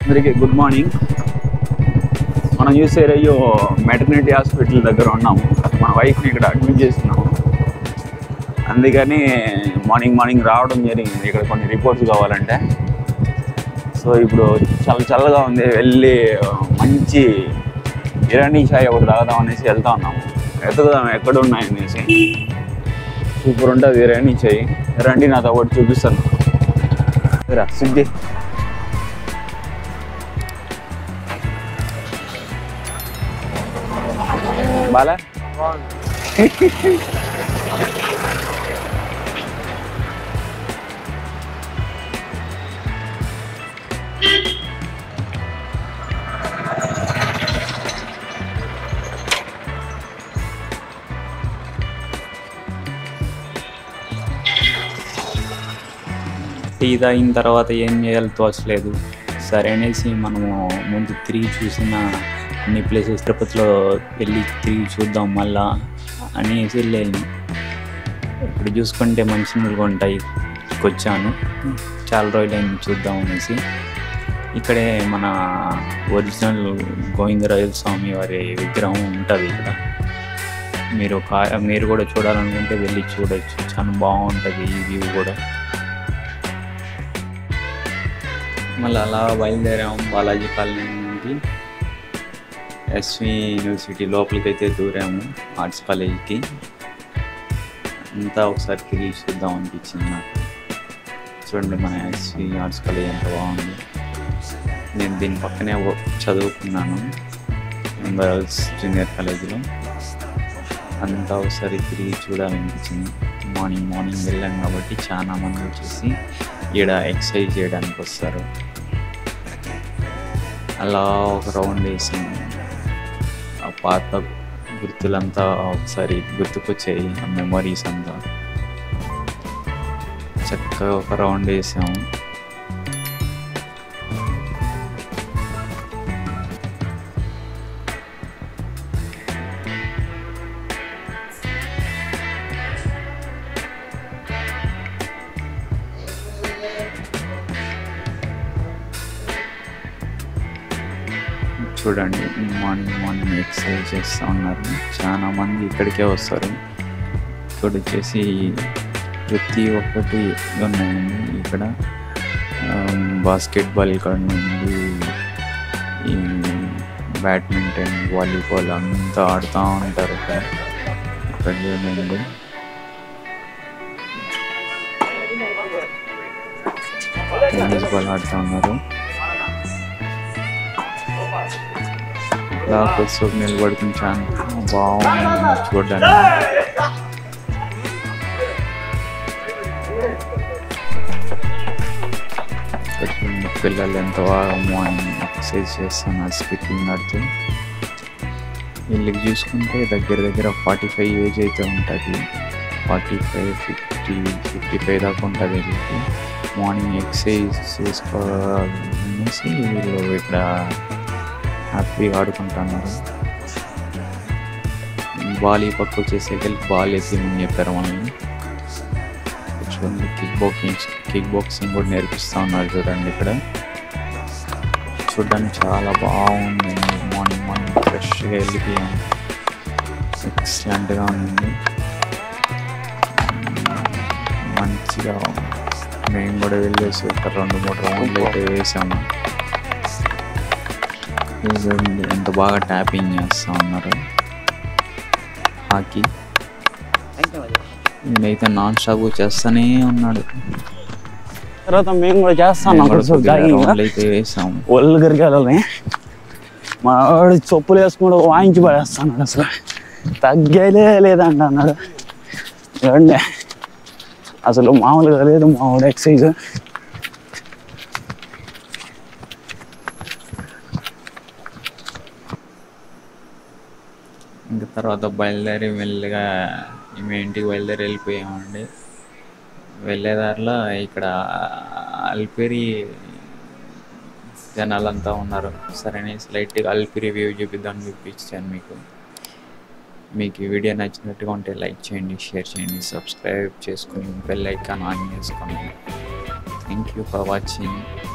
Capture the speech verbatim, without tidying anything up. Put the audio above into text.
అందరికీ good morning. మనం చూసే రయ్యో మెటర్నిటీ హాస్పిటల్ దగ్గర ఉన్నాము. మన వైఫ్ని ఇక్కడ అడ్మిట్ చేస్తున్నాము. అందుకని మార్నింగ్ మార్నింగ్ రావడం జరిగింది. ఇక్కడ కొన్ని రిపోర్ట్స్ కావాలంటే. సో ఇప్పుడు చల్ల చల్లగా ఉంది, వెళ్ళి మంచి ఇరానీ చాయ్ ఒకటి తాగుదాం అనేసి వెళ్తా ఉన్నాము. ఎత్తుకుదాం ఎక్కడ ఉన్నాయనేసి. సూపర్ ఉంటుంది ఇరానీ చాయ్. రండి నాతో ఒకటి చూపిస్తాను. సిద్ధి బాలా టీ తాగిన తర్వాత ఏం చేయాలో తోచలేదు. సరే అనేసి మనము ముందు తిరిగి చూసిన అన్ని ప్లేసెస్ తిరుపతిలో వెళ్ళి తిరిగి చూద్దాం మళ్ళా అనేసి వెళ్ళాను. ఇప్పుడు చూసుకుంటే మంచినీళ్ళు ఉంటాయి వచ్చాను. చాలా రోజులైంది చూద్దాం అనేసి. ఇక్కడే మన ఒరిజినల్ గోవిందరాజుల స్వామి వారి విగ్రహం ఉంటుంది ఇక్కడ. మీరు కా మీరు కూడా చూడాలనుకుంటే వెళ్ళి చూడవచ్చు. చాలా బాగుంటుంది ఈ వ్యూ కూడా. మళ్ళీ అలా బయలుదేరాము బాలాజీ కాలనీ నుండి ఎస్వి యూనివర్సిటీ లోపలికి అయితే దూరాము. ఆర్ట్స్ కాలేజీకి అంతా ఒకసారి తిరిగి చూద్దాం అనిపించింది నాకు. చూడండి మన ఎస్వి ఆర్ట్స్ కాలేజ్ ఎంత బాగుంది. నేను దీని పక్కనే చదువుకున్నాను గర్ల్స్ జూనియర్ కాలేజీలో. అంతా ఒకసారి తిరిగి చూడాలనిపించింది. మార్నింగ్ మార్నింగ్ వెళ్ళాం కాబట్టి చాలా మంది వచ్చేసి ఈడ ఎక్సర్సైజ్ చేయడానికి వస్తారు. అలా ఒక రౌండ్ వేసాము. ఆ పాత గుర్తులంతా ఒకసారి గుర్తుకొచ్చాయి, ఆ మెమరీస్ అంతా. చక్కగా ఒక రౌండ్ వేసాము. చూడండి మార్నింగ్ మార్నింగ్ ఎక్సర్సైజ్ చేస్తూ ఉన్నారు. చాలా మంది ఇక్కడికే వస్తారు. ఇక్కడ వచ్చేసి ప్రతి ఒక్కటి ఉన్నాయండి ఇక్కడ. బాస్కెట్బాల్ ఇక్కడ నుండి ఈ బ్యాడ్మింటన్, వాలీబాల్ అంతా ఆడుతూ ఉంటారు ఇక్కడ. ఇక్కడ చూడండి టెన్నిస్ బాల్ ఆడుతూ ఉన్నారు. కొద్దిసేపు నిలబడుకుని చాలా బాగుంది చూడడానికి. పిల్లలు ఎంత బాగా మార్నింగ్ ఎక్సర్సైజ్ చేస్తున్నారు స్కిప్పింగ్ ఆడుతూ. వీళ్ళకి చూసుకుంటే దగ్గర దగ్గర ఫార్టీ ఫైవ్ ఏజ్ అయితే ఉంటుంది. Forty five fifty fifty five దాకా ఉంటుంది వీళ్ళకి. మార్నింగ్ ఎక్సర్సైజ్ చేసుకోవాలనేసి వీళ్ళు ఇక్కడ హ్యాపీగా ఆడుకుంటున్నారు. బాల్ ఈ పక్క వచ్చేసరికి బాల్ వేసేమని చెప్పారు మనల్ని. చూడండి కిక్ బాక్సింగ్ కిక్ బాక్సింగ్ కూడా నేర్పిస్తూ ఉన్నారు చూడండి ఇక్కడ. చూడడానికి చాలా బాగుంది. మార్నింగ్ మార్నింగ్ ఫ్రెష్గా వెళ్ళిపోయాము. ఎక్సలెంట్గా ఉంది. మంచిగా మేము కూడా వెళ్ళేసి ఒక రెండు మూడు రౌండ్లు అయితే వేసాము. ఎంత బాగా ట్యాపింగ్ చేస్తూ ఉన్నారు. హాకీ నేనైతే నాన్ స్టాప్ చేస్తూనే ఉన్నాడు. తర్వాత మేము కూడా చేస్తాం అయితే వేసాము. ఒళ్ళు గరికాలని మా వాడు చెప్పులు వేసుకుంటూ వాయించి పడేస్తున్నాడు. అసలు తగ్గేలే లేదంట అన్నాడు. చూడండి అసలు మామూలుగా లేదు మా వాడు ఎక్సర్సైజ్. ఇంకా తర్వాత బయలుదేరి మెల్లిగా మేము ఇంటికి బయలుదేరి వెళ్ళిపోయామండి. వెళ్ళేదారిలో ఇక్కడ అల్పిరి జనాలంతా ఉన్నారు. సరే లైట్గా అల్పిరి వ్యూ చూపిద్దామని చూపించాను మీకు. మీకు ఈ వీడియో నచ్చినట్టుగా ఉంటే లైక్ చేయండి, షేర్ చేయండి, సబ్స్క్రైబ్ చేసుకుని బెల్ ఐకాన్ ఆన్ చేసుకోండి. Thank you for watching.